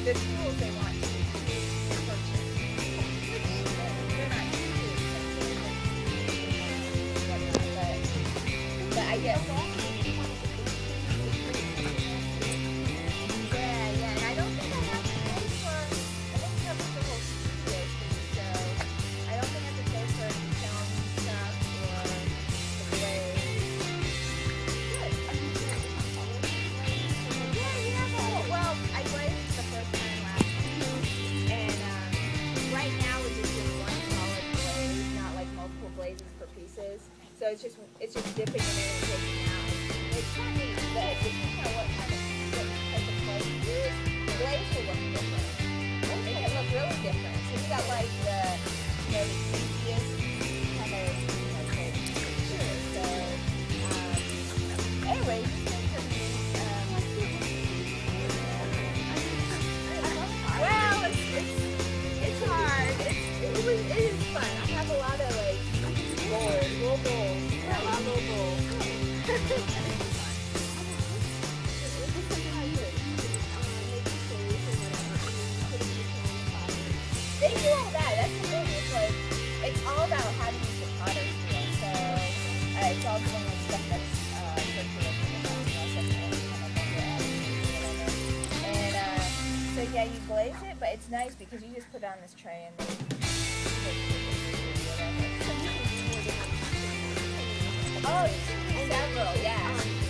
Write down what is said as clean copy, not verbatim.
the tools they want you to purchase. They're not too expensive, but I guess. Yeah, and I don't think I have to pay for. I think it covers the whole studio fee, so I don't think I have to pay for the film stuff or the glaze. Good. Well, I glazed the first time last week, and right now we're just doing one solid glaze, not like multiple glazes per pieces. So it's just dipping it in and taking it out. It's kind of good. Depending on what type of glaze you use, the glaze will look different. It can look really different. So you got like the easiest kind of picture. So anyway, well, it's hard. It is fun. I have a lot of like little bowls. Yeah, a lot of little bowls. They do all that. That's the thing. It's like it's all about how to use the potter's wheel. So it's all doing like stuff that's circular. And so yeah, you glaze it, but it's nice because you just put it on this tray and then oh, you can do several, yeah.